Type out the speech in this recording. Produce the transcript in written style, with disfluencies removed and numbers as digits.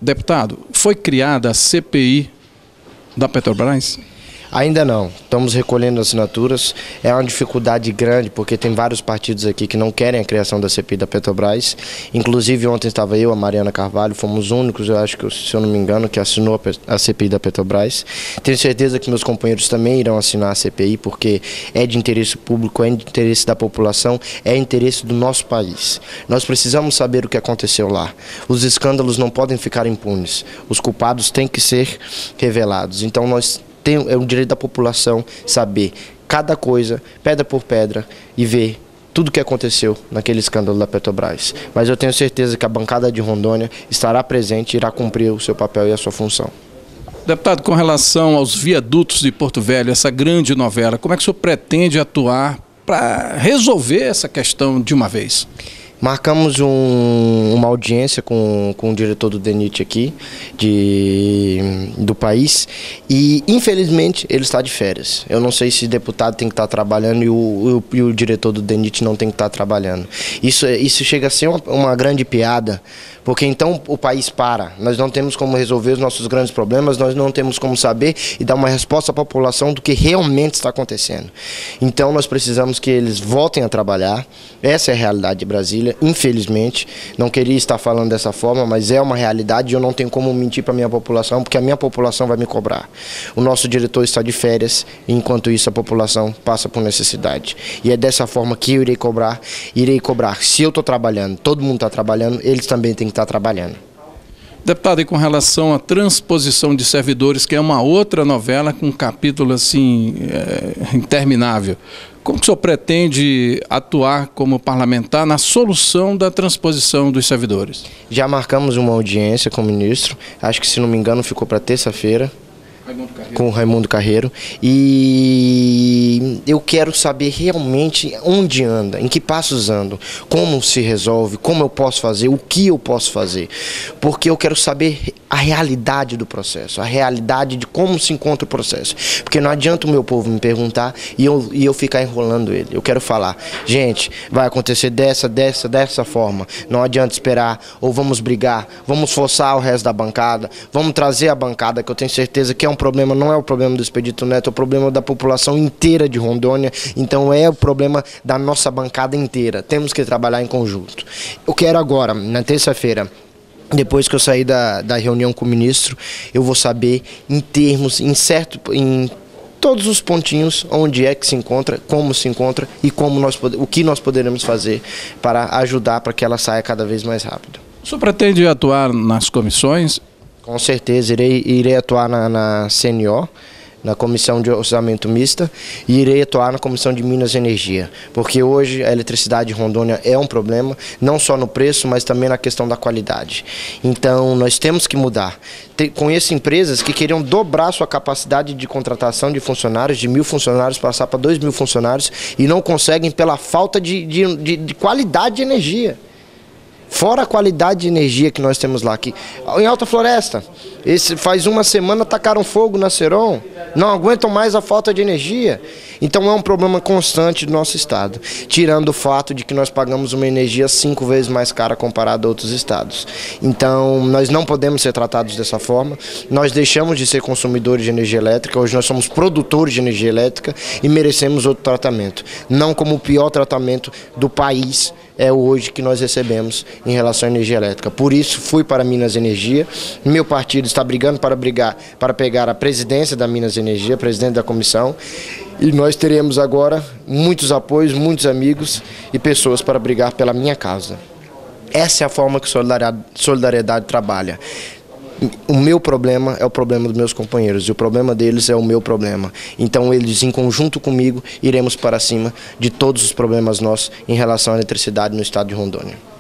Deputado, foi criada a CPI da Petrobras? Ainda não, estamos recolhendo assinaturas, é uma dificuldade grande porque tem vários partidos aqui que não querem a criação da CPI da Petrobras, inclusive ontem estava eu, a Mariana Carvalho, fomos os únicos, eu acho que, se eu não me engano, que assinou a CPI da Petrobras. Tenho certeza que meus companheiros também irão assinar a CPI porque é de interesse público, é de interesse da população, é interesse do nosso país. Nós precisamos saber o que aconteceu lá, os escândalos não podem ficar impunes, os culpados têm que ser revelados, então é o direito da população saber cada coisa, pedra por pedra, e ver tudo o que aconteceu naquele escândalo da Petrobras. Mas eu tenho certeza que a bancada de Rondônia estará presente e irá cumprir o seu papel e a sua função. Deputado, com relação aos viadutos de Porto Velho, essa grande novela, como é que o senhor pretende atuar para resolver essa questão de uma vez? Marcamos uma audiência com o diretor do DENIT aqui, do país, e infelizmente ele está de férias. Eu não sei se o deputado tem que estar trabalhando e o diretor do DENIT não tem que estar trabalhando. Isso chega a ser uma grande piada, porque então o país para. Nós não temos como resolver os nossos grandes problemas, nós não temos como saber e dar uma resposta à população do que realmente está acontecendo. Então nós precisamos que eles voltem a trabalhar, essa é a realidade de Brasília. Infelizmente, não queria estar falando dessa forma, mas é uma realidade e eu não tenho como mentir para a minha população, porque a minha população vai me cobrar. O nosso diretor está de férias e enquanto isso a população passa por necessidade. E é dessa forma que eu irei cobrar. Se eu estou trabalhando, todo mundo está trabalhando, eles também têm que estar trabalhando. Deputado, e com relação à transposição de servidores, que é uma outra novela com um capítulo assim interminável, como que o senhor pretende atuar como parlamentar na solução da transposição dos servidores? Já marcamos uma audiência com o ministro, acho que, se não me engano, ficou para terça-feira, com o Raimundo Carreiro, e eu quero saber realmente onde anda, em que passos andam, como se resolve, como eu posso fazer, o que eu posso fazer, porque eu quero saber a realidade do processo, a realidade de como se encontra o processo, porque não adianta o meu povo me perguntar e eu ficar enrolando ele. Eu quero falar, gente, vai acontecer dessa forma, não adianta esperar, ou vamos brigar, vamos forçar o resto da bancada, vamos trazer a bancada, que eu tenho certeza que é um problema, não é o problema do Expedito Neto, é o problema da população inteira de Rondônia, então é o problema da nossa bancada inteira, temos que trabalhar em conjunto. Eu quero agora, na terça-feira, depois que eu sair da reunião com o ministro, eu vou saber em todos os pontinhos onde é que se encontra, como se encontra e o que nós poderemos fazer para ajudar para que ela saia cada vez mais rápido. O senhor pretende atuar nas comissões? Com certeza, irei atuar na CNO, na Comissão de Orçamento Mista, e irei atuar na Comissão de Minas e Energia, porque hoje a eletricidade em Rondônia é um problema, não só no preço, mas também na questão da qualidade. Então nós temos que mudar. Conheço empresas que queriam dobrar sua capacidade de contratação de funcionários, de 1.000 funcionários, passar para 2.000 funcionários, e não conseguem pela falta de qualidade de energia. Fora a qualidade de energia que nós temos lá aqui. Em Alta Floresta, faz uma semana tacaram fogo na Ceron, não aguentam mais a falta de energia. Então é um problema constante do nosso estado, tirando o fato de que nós pagamos uma energia 5 vezes mais cara comparado a outros estados. Então nós não podemos ser tratados dessa forma, nós deixamos de ser consumidores de energia elétrica, hoje nós somos produtores de energia elétrica e merecemos outro tratamento. Não como o pior tratamento do país é hoje que nós recebemos em relação à energia elétrica. Por isso fui para Minas Energia, meu partido está brigando para pegar a presidência da Minas Energia, presidente da comissão, e nós teremos agora muitos apoios, muitos amigos e pessoas para brigar pela minha causa. Essa é a forma que Solidariedade trabalha. O meu problema é o problema dos meus companheiros e o problema deles é o meu problema. Então eles, em conjunto comigo, iremos para cima de todos os problemas nossos em relação à eletricidade no estado de Rondônia.